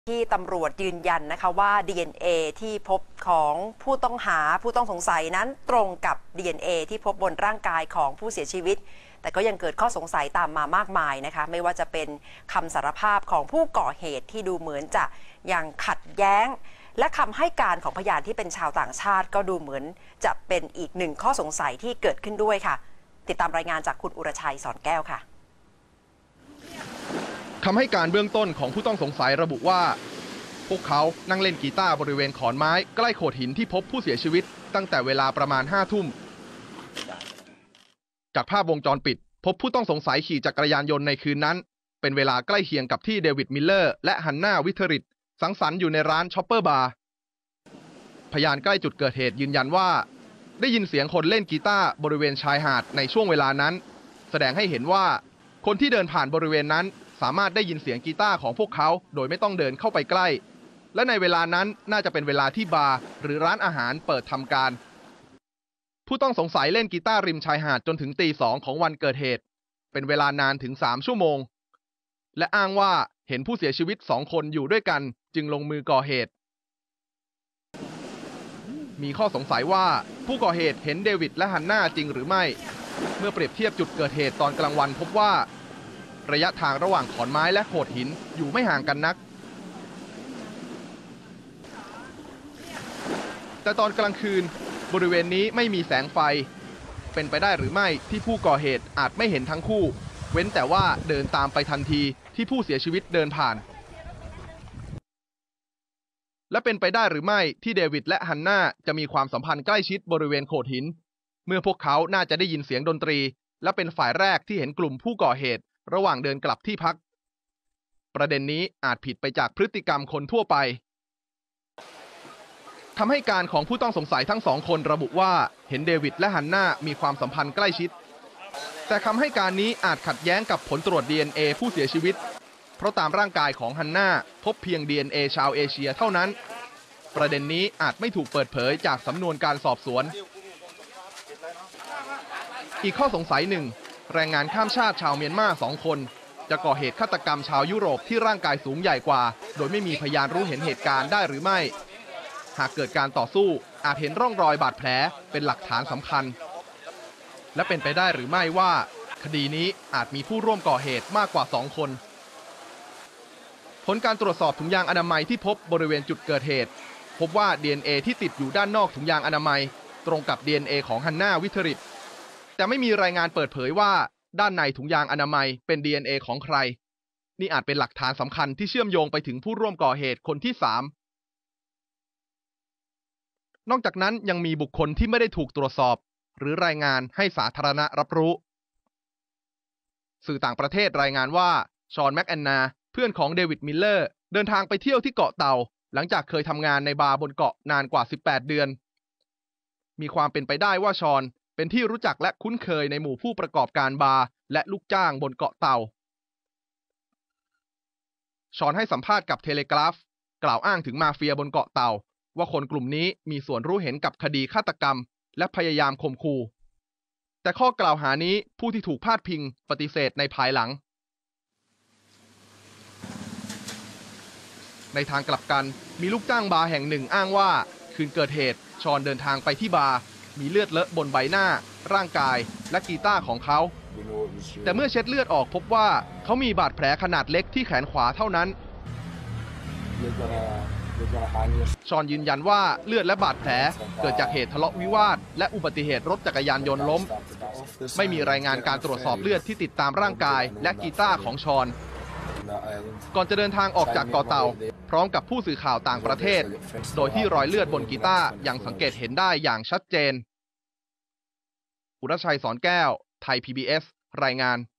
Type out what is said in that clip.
ที่ตำรวจยืนยันนะคะว่า DNA ที่พบของผู้ต้องสงสัยนั้นตรงกับ DNA ที่พบบนร่างกายของผู้เสียชีวิตแต่ก็ยังเกิดข้อสงสัยตามมามากมายนะคะไม่ว่าจะเป็นคำสารภาพของผู้ก่อเหตุที่ดูเหมือนจะยังขัดแย้งและคำให้การของพยานที่เป็นชาวต่างชาติก็ดูเหมือนจะเป็นอีกหนึ่งข้อสงสัยที่เกิดขึ้นด้วยค่ะติดตามรายงานจากคุณอุรชัยสอนแก้วค่ะคำให้การเบื้องต้นของผู้ต้องสงสัยระบุว่าพวกเขานั่งเล่นกีตาร์บริเวณขอนไม้ใกล้โขดหินที่พบผู้เสียชีวิตตั้งแต่เวลาประมาณ5 ทุ่มจากภาพวงจรปิดพบผู้ต้องสงสัยขี่จักรยานยนต์ในคืนนั้นเป็นเวลาใกล้เคียงกับที่เดวิดมิลเลอร์และฮันนาวิทริตสังสรรค์อยู่ในร้านช็อปเปอร์บาร์พยานใกล้จุดเกิดเหตุยืนยันว่าได้ยินเสียงคนเล่นกีตาร์บริเวณชายหาดในช่วงเวลานั้นแสดงให้เห็นว่าคนที่เดินผ่านบริเวณนั้นสามารถได้ยินเสียงกีตาร์ของพวกเขาโดยไม่ต้องเดินเข้าไปใกล้และในเวลานั้นน่าจะเป็นเวลาที่บาร์หรือร้านอาหารเปิดทำการผู้ต้องสงสัยเล่นกีตาร์ริมชายหาดจนถึงตี 2ของวันเกิดเหตุเป็นเวลานานถึง3 ชั่วโมงและอ้างว่าเห็นผู้เสียชีวิต2 คนอยู่ด้วยกันจึงลงมือก่อเหตุมีข้อสงสัยว่าผู้ก่อเหตุเห็นเดวิดและฮันนาจริงหรือไม่เมื่อเปรียบเทียบจุดเกิดเหตุตอนกลางวันพบว่าระยะทางระหว่างขอนไม้และโขดหินอยู่ไม่ห่างกันนักแต่ตอนกลางคืนบริเวณนี้ไม่มีแสงไฟเป็นไปได้หรือไม่ที่ผู้ก่อเหตุอาจไม่เห็นทั้งคู่เว้นแต่ว่าเดินตามไปทันทีที่ผู้เสียชีวิตเดินผ่านและเป็นไปได้หรือไม่ที่เดวิดและฮันนาจะมีความสัมพันธ์ใกล้ชิดบริเวณโขดหินเมื่อพวกเขาน่าจะได้ยินเสียงดนตรีและเป็นฝ่ายแรกที่เห็นกลุ่มผู้ก่อเหตุระหว่างเดินกลับที่พักประเด็นนี้อาจผิดไปจากพฤติกรรมคนทั่วไปคำให้การของผู้ต้องสงสัยทั้ง2 คนระบุว่าเห็นเดวิดและฮันนามีความสัมพันธ์ใกล้ชิดแต่คำให้การนี้อาจขัดแย้งกับผลตรวจ DNA ผู้เสียชีวิตเพราะตามร่างกายของฮันนาพบเพียง DNA ชาวเอเชียเท่านั้นประเด็นนี้อาจไม่ถูกเปิดเผยจากสำนวนการสอบสวนอีกข้อสงสัยหนึ่งแรงงานข้ามชาติชาวเมียนมา2 คนจะก่อเหตุฆาตกรรมชาวยุโรปที่ร่างกายสูงใหญ่กว่าโดยไม่มีพยานรู้เห็นเหตุการณ์ได้หรือไม่หากเกิดการต่อสู้อาจเห็นร่องรอยบาดแผลเป็นหลักฐานสำคัญและเป็นไปได้หรือไม่ว่าคดีนี้อาจมีผู้ร่วมก่อเหตุมากกว่า2 คนผลการตรวจสอบถุงยางอนามัยที่พบบริเวณจุดเกิดเหตุพบว่า DNA ที่ติดอยู่ด้านนอกถุงยางอนามัยตรงกับ DNA ของฮันนาวิทริตแต่ไม่มีรายงานเปิดเผยว่าด้านในถุงยางอนามัยเป็น DNA ของใครนี่อาจเป็นหลักฐานสำคัญที่เชื่อมโยงไปถึงผู้ร่วมก่อเหตุคนที่3นอกจากนั้นยังมีบุคคลที่ไม่ได้ถูกตรวจสอบหรือรายงานให้สาธารณะรับรู้สื่อต่างประเทศรายงานว่าชอนแม็กแอนนาเพื่อนของเดวิดมิลเลอร์เดินทางไปเที่ยวที่เกาะเต่าหลังจากเคยทำงานในบาร์บนเกาะนานกว่า18 เดือนมีความเป็นไปได้ว่าชอนเป็นที่รู้จักและคุ้นเคยในหมู่ผู้ประกอบการบาร์และลูกจ้างบนเกาะเต่าชอนให้สัมภาษณ์กับเทเลกราฟกล่าวอ้างถึงมาเฟียบนเกาะเต่าว่าคนกลุ่มนี้มีส่วนรู้เห็นกับคดีฆาตกรรมและพยายามข่มขู่แต่ข้อกล่าวหานี้ผู้ที่ถูกพาดพิงปฏิเสธในภายหลังในทางกลับกันมีลูกจ้างบาร์แห่งหนึ่งอ้างว่าคืนเกิดเหตุชอนเดินทางไปที่บาร์มีเลือดเลอะบนใบหน้าร่างกายและกีตาร์ของเขาแต่เมื่อเช็ดเลือดออกพบว่าเขามีบาดแผลขนาดเล็กที่แขนขวาเท่านั้นชอนยืนยันว่าเลือดและบาดแผลเกิดจากเหตุทะเลาะวิวาทและอุบัติเหตุรถจักรยานยนต์ล้มไม่มีรายงานการตรวจสอบเลือดที่ติดตามร่างกายและกีตาร์ของชอนก่อนจะเดินทางออกจากเกาะเต่าพร้อมกับผู้สื่อข่าวต่างประเทศโดยที่รอยเลือดบนกีตาร์ยังสังเกตเห็นได้อย่างชัดเจนอุรชัยสอนแก้วไทย PBS รายงาน